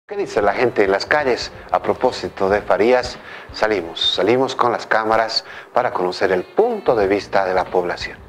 ¿Qué dice la gente en las calles a propósito de Farías? Salimos con las cámaras para conocer el punto de vista de la población.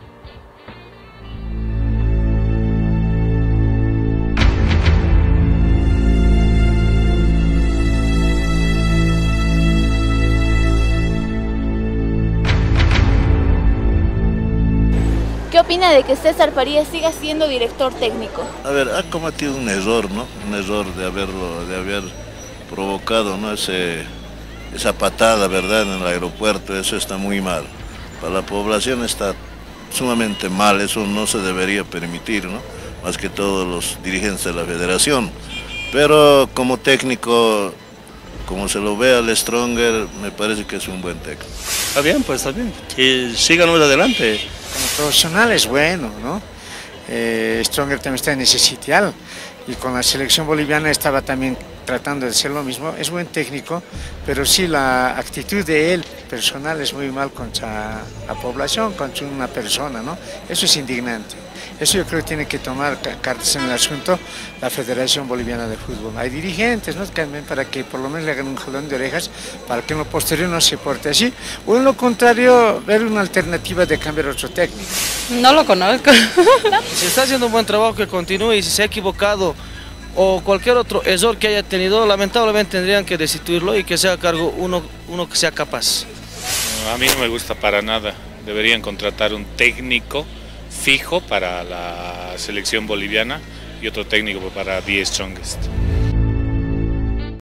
¿Qué opina de que César Farías siga siendo director técnico? A ver, ha cometido un error, ¿no? Un error de haber provocado, ¿no? Esa patada, ¿verdad? En el aeropuerto, eso está muy mal. Para la población está sumamente mal, eso no se debería permitir, ¿no? Más que todos los dirigentes de la federación. Pero como técnico, como se lo ve al Stronger, me parece que es un buen técnico. Está bien, pues está bien. Que sigamos adelante. Como profesional es bueno, ¿no? Stronger también está en ese sitial y con la selección boliviana estaba también tratando de hacer lo mismo. Es buen técnico, pero sí la actitud de él personal es muy mal contra la población, contra una persona, ¿no? Eso es indignante. Eso yo creo que tiene que tomar cartas en el asunto la Federación Boliviana de Fútbol. Hay dirigentes, ¿no? También para que por lo menos le hagan un jalón de orejas para que en lo posterior no se porte así. O en lo contrario, ver una alternativa de cambiar otro técnico. No lo conozco. Si está haciendo un buen trabajo, que continúe, y si se ha equivocado o cualquier otro error que haya tenido, lamentablemente tendrían que destituirlo y que sea a cargo uno que sea capaz. A mí no me gusta para nada. Deberían contratar un técnico fijo para la selección boliviana y otro técnico para The Strongest.